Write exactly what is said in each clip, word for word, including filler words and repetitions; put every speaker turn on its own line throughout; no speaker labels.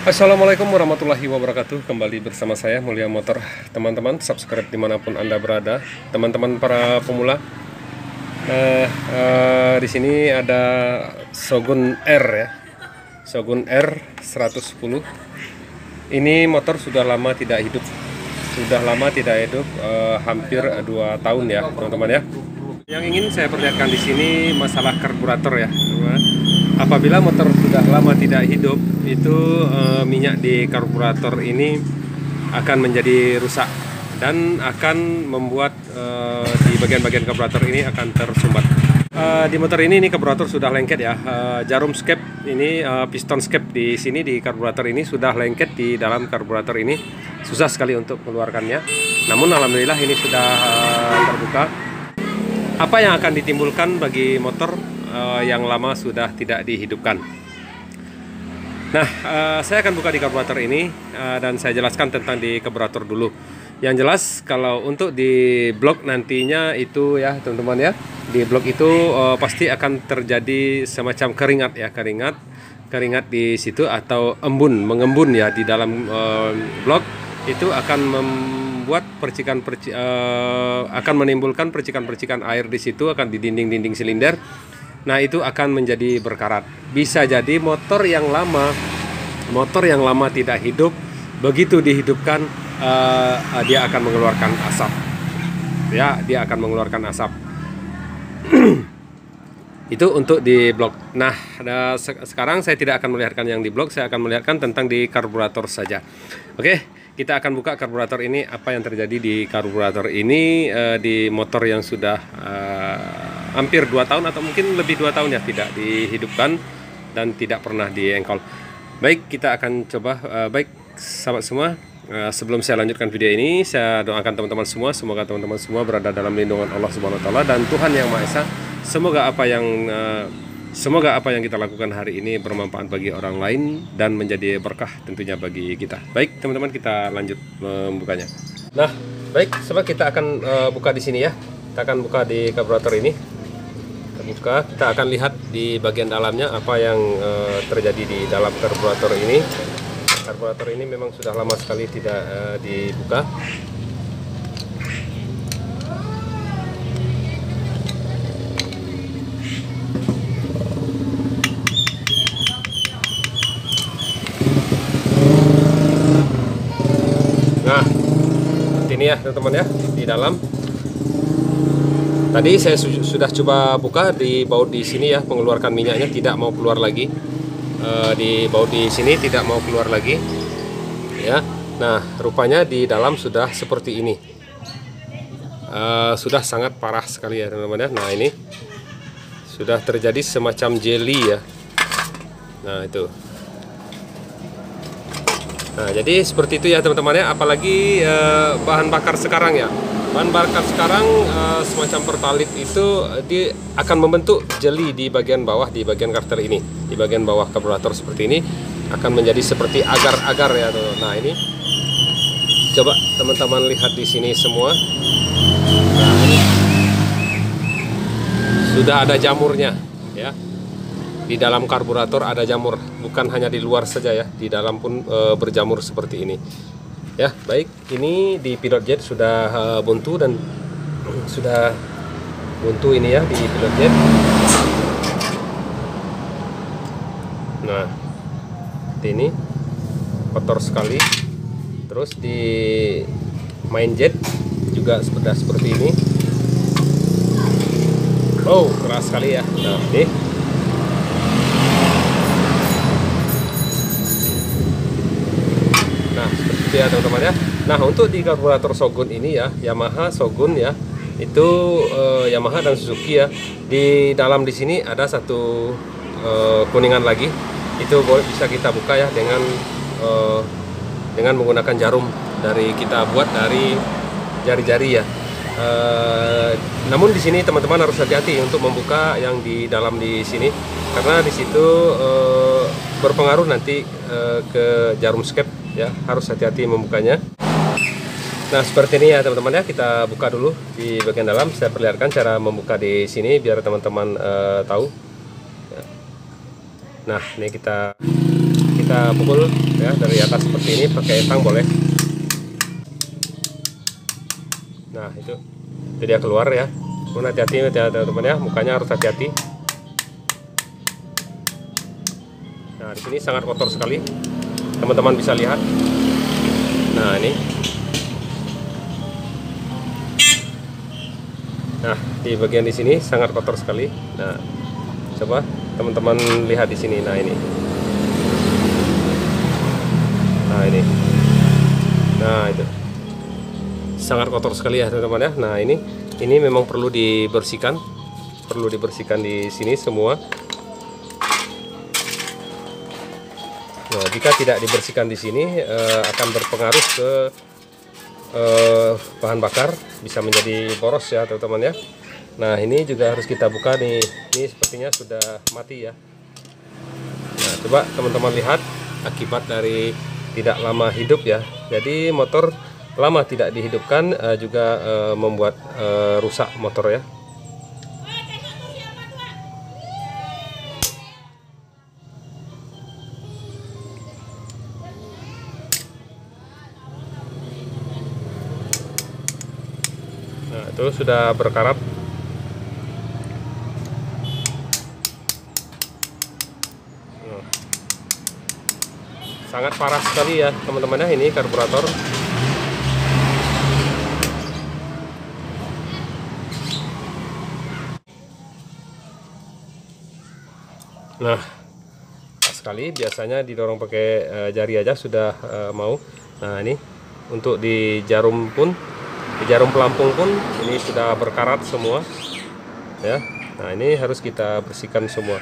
Assalamualaikum warahmatullahi wabarakatuh. Kembali bersama saya Mulia Motor. Teman-teman subscribe dimanapun anda berada. Teman-teman para pemula, Nah, eh, di sini ada Shogun R ya, Shogun R seratus sepuluh. Ini motor sudah lama tidak hidup, sudah lama tidak hidup, eh, hampir dua tahun ya, teman-teman ya. Yang ingin saya perlihatkan di sini masalah karburator ya. Apabila motor sudah lama tidak hidup, itu eh, minyak di karburator ini akan menjadi rusak dan akan membuat uh, di bagian-bagian karburator ini akan tersumbat. Uh, di motor ini ini karburator sudah lengket ya. Uh, jarum skep ini, uh, piston skep di sini di karburator ini sudah lengket di dalam karburator ini. Susah sekali untuk mengeluarkannya. Namun alhamdulillah ini sudah uh, terbuka. Apa yang akan ditimbulkan bagi motor uh, yang lama sudah tidak dihidupkan? Nah, uh, saya akan buka di karburator ini uh, dan saya jelaskan tentang di karburator dulu. Yang jelas kalau untuk di blok nantinya itu ya teman-teman ya, di blok itu uh, pasti akan terjadi semacam keringat ya, keringat keringat di situ atau embun, mengembun ya di dalam uh, blok itu akan membuat percikan perci, uh, akan menimbulkan percikan-percikan air di situ, akan di dinding-dinding silinder. Nah, itu akan menjadi berkarat. Bisa jadi motor yang lama, motor yang lama tidak hidup, begitu dihidupkan uh, uh, dia akan mengeluarkan asap. Ya, dia akan mengeluarkan asap. Itu untuk di blok. Nah, uh, se sekarang saya tidak akan melihatkan yang di blok, saya akan melihatkan tentang di karburator saja. Oke, kita akan buka karburator ini. Apa yang terjadi di karburator ini uh, di motor yang sudah uh, hampir dua tahun atau mungkin lebih dua tahun ya tidak dihidupkan dan tidak pernah diengkol. Baik, kita akan coba. Uh, baik, sahabat semua, uh, sebelum saya lanjutkan video ini, saya doakan teman-teman semua, semoga teman-teman semua berada dalam lindungan Allah Subhanahu Wa Taala dan Tuhan Yang Maha Esa. Semoga apa yang uh, semoga apa yang kita lakukan hari ini bermanfaat bagi orang lain dan menjadi berkah tentunya bagi kita. Baik, teman-teman, kita lanjut membukanya. Nah, baik, sebab kita akan uh, buka di sini ya. Kita akan buka di karburator ini. Kita buka, kita akan lihat di bagian dalamnya apa yang uh, terjadi di dalam karburator ini. Karburator ini memang sudah lama sekali tidak uh, dibuka. Nah, ini ya teman-teman ya, di dalam. Tadi saya su sudah coba buka di baut di sini ya, mengeluarkan minyaknya tidak mau keluar lagi. Uh, di baut di sini tidak mau keluar lagi ya. Nah, rupanya di dalam sudah seperti ini, uh, sudah sangat parah sekali ya teman-teman ya. Nah, ini sudah terjadi semacam jelly ya. Nah, itu. Nah, jadi seperti itu ya teman-teman ya. Apalagi uh, bahan bakar sekarang ya, bahan bakar sekarang uh, semacam pertalit itu uh, dia akan membentuk jeli di bagian bawah, di bagian karter ini, di bagian bawah karburator seperti ini akan menjadi seperti agar-agar ya tuh. Nah, ini coba teman-teman lihat di sini semua. Nah, ini sudah ada jamurnya ya. Di dalam karburator ada jamur, bukan hanya di luar saja ya, di dalam pun e, berjamur seperti ini. Ya, baik, ini di pilot jet sudah uh, buntu dan sudah buntu ini ya di pilot jet. Nah, ini kotor sekali. Terus di main jet juga sudah seperti ini. Oh, keras sekali ya. Nah, ini. Nah, seperti itu ya teman-teman ya. Nah, untuk di karburator Shogun ini ya, Yamaha Shogun ya, itu eh, Yamaha dan Suzuki ya. Di dalam di sini ada satu eh, kuningan lagi. Itu boleh bisa kita buka ya dengan eh, dengan menggunakan jarum dari kita buat dari jari-jari ya. Eh, namun di sini teman-teman harus hati-hati untuk membuka yang di dalam di sini karena di situ eh, berpengaruh nanti eh, ke jarum skep ya, harus hati-hati membukanya. Nah, seperti ini ya teman-teman ya, kita buka dulu di bagian dalam. Saya perlihatkan cara membuka di sini biar teman-teman uh, tahu. Nah, ini kita kita kita pukul ya dari atas seperti ini, pakai tang boleh. Nah itu, itu dia keluar ya. Hati-hati teman-teman ya, mukanya harus hati-hati. Nah di sini sangat kotor sekali, teman-teman bisa lihat. Nah ini, nah di bagian di sini sangat kotor sekali. Nah coba teman-teman lihat di sini. Nah ini, nah ini, nah itu sangat kotor sekali ya teman-teman ya. Nah ini, ini memang perlu dibersihkan, perlu dibersihkan di sini semua. Nah, jika tidak dibersihkan di sini eh, akan berpengaruh ke eh, bahan bakar, bisa menjadi boros ya teman-teman ya. Nah ini juga harus kita buka nih, ini sepertinya sudah mati ya. Nah coba teman-teman lihat akibat dari tidak lama hidup ya. Jadi motor lama tidak dihidupkan eh, juga eh, membuat eh, rusak motor ya. Nah itu sudah berkarat. Nah, sangat parah sekali ya teman-teman ya ini karburator. Nah sekali biasanya didorong pakai uh, jari aja sudah uh, mau. Nah ini untuk di jarum pun, di jarum pelampung pun ini sudah berkarat semua ya. Nah ini harus kita bersihkan semua.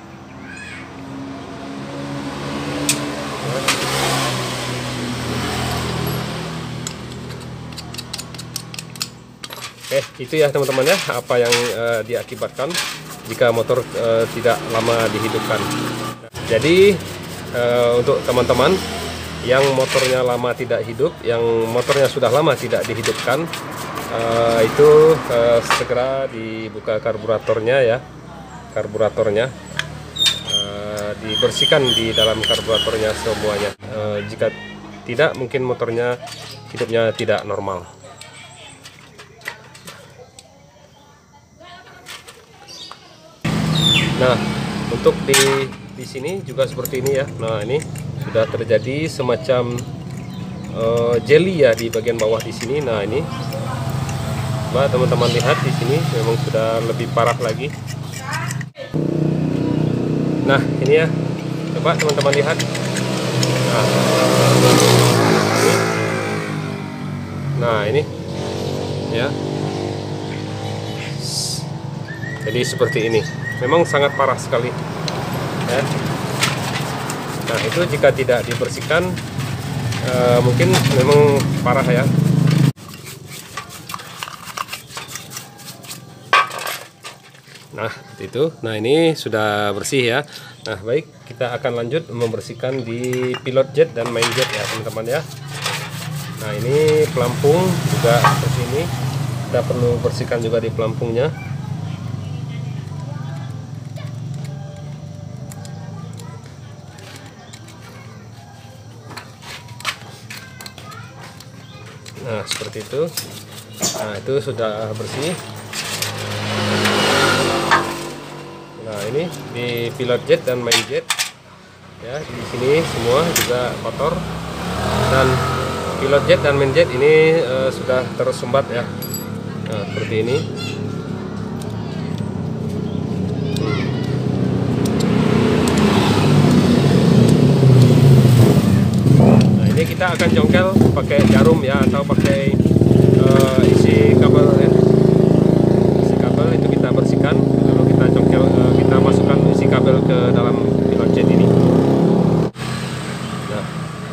Oke, itu ya teman-teman ya apa yang uh, diakibatkan jika motor uh, tidak lama dihidupkan. Jadi uh, untuk teman-teman yang motornya lama tidak hidup, yang motornya sudah lama tidak dihidupkan, uh, itu uh, segera dibuka karburatornya ya, karburatornya uh, dibersihkan di dalam karburatornya semuanya. Uh, jika tidak, mungkin motornya hidupnya tidak normal. Nah untuk di di sini juga seperti ini ya. Nah ini sudah terjadi semacam uh, jelly ya di bagian bawah di sini. Nah ini, coba teman-teman lihat di sini memang sudah lebih parah lagi. Nah ini ya, coba teman-teman lihat. Nah ini, nah ini ya. Jadi seperti ini, memang sangat parah sekali ya. Nah itu jika tidak dibersihkan uh, mungkin memang parah ya. Nah itu, nah ini sudah bersih ya. Nah baik, kita akan lanjut membersihkan di pilot jet dan main jet ya teman-teman ya. Nah ini pelampung juga seperti ini, kita perlu bersihkan juga di pelampungnya. Nah seperti itu. Nah itu sudah bersih. Nah ini di pilot jet dan main jet ya, di sini semua juga kotor, dan pilot jet dan main jet ini uh, sudah tersumbat ya. Nah seperti ini. Kita akan jongkel pakai jarum ya, atau pakai uh, isi kabel ya. Isi kabel itu kita bersihkan, lalu kita jongkel, uh, kita masukkan isi kabel ke dalam pilot jet ini. Nah.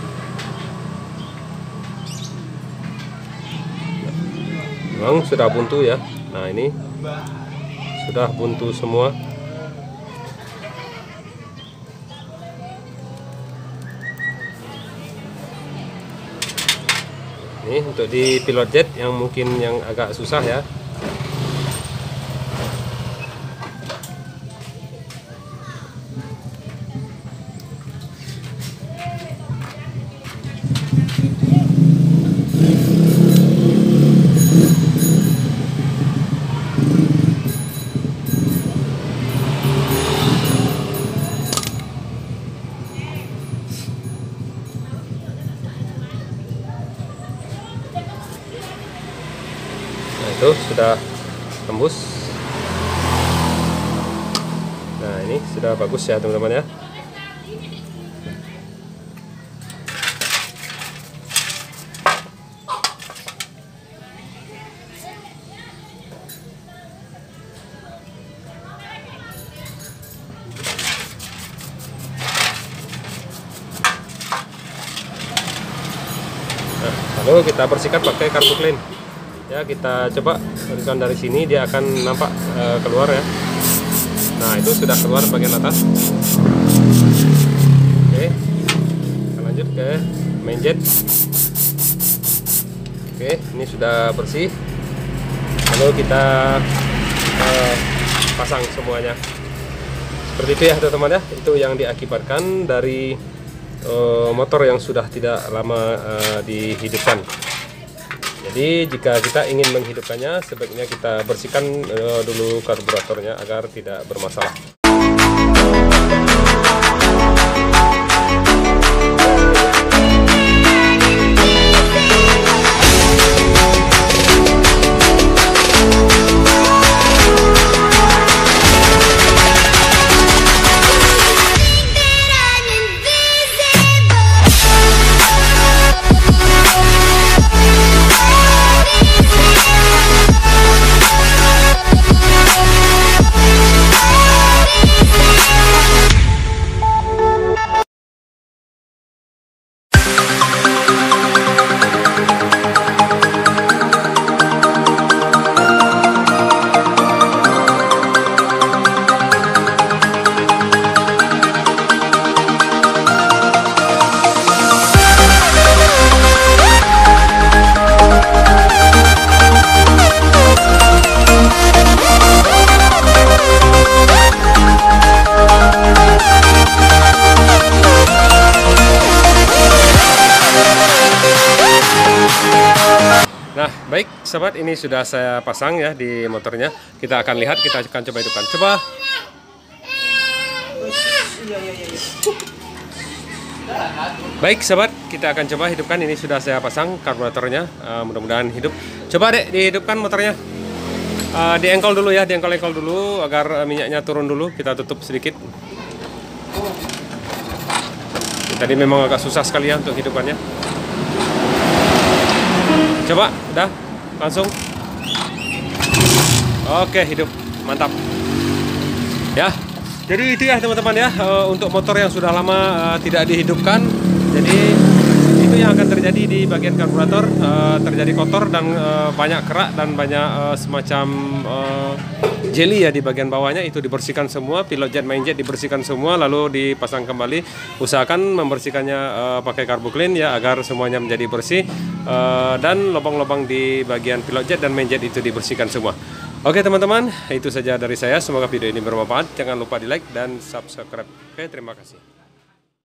Memang sudah buntu ya. Nah ini sudah buntu semua. Ini untuk di pilot jet yang mungkin yang agak susah ya. Tuh sudah tembus. Nah ini sudah bagus ya teman-teman ya. Nah, lalu kita bersihkan pakai karbu clean. Ya, kita coba bersihkan dari sini, dia akan nampak e, keluar ya. Nah, itu sudah keluar bagian atas. Oke, kita lanjut ke main jet. Oke, ini sudah bersih. Lalu kita e, pasang semuanya. Seperti itu ya teman-teman ya. Itu yang diakibatkan dari e, motor yang sudah tidak lama e, dihidupkan. Jadi jika kita ingin menghidupkannya, sebaiknya kita bersihkan uh, dulu karburatornya agar tidak bermasalah. Nah, baik sobat, ini sudah saya pasang ya di motornya. Kita akan lihat, kita akan coba hidupkan. Coba. Baik sobat, kita akan coba hidupkan. Ini sudah saya pasang karburatornya. Uh, mudah-mudahan hidup. Coba dek dihidupkan motornya. Uh, diengkol dulu ya, diengkol-engkol dulu agar uh, minyaknya turun dulu. Kita tutup sedikit. Tadi memang agak susah sekali ya untuk hidupannya. Coba, udah, langsung. Oke, hidup, mantap. Ya, jadi itu ya teman-teman ya, untuk motor yang sudah lama uh, tidak dihidupkan. Jadi itu yang akan terjadi di bagian karburator, uh, terjadi kotor dan uh, banyak kerak dan banyak uh, semacam uh, jelly ya di bagian bawahnya. Itu dibersihkan semua, pilot jet, main jet dibersihkan semua, lalu dipasang kembali. Usahakan membersihkannya uh, pakai karbu clean ya agar semuanya menjadi bersih. Uh, dan lubang-lubang di bagian pilot jet dan main jet itu dibersihkan semua. Oke teman-teman, itu saja dari saya. Semoga video ini bermanfaat. Jangan lupa di like dan subscribe. Oke, terima kasih.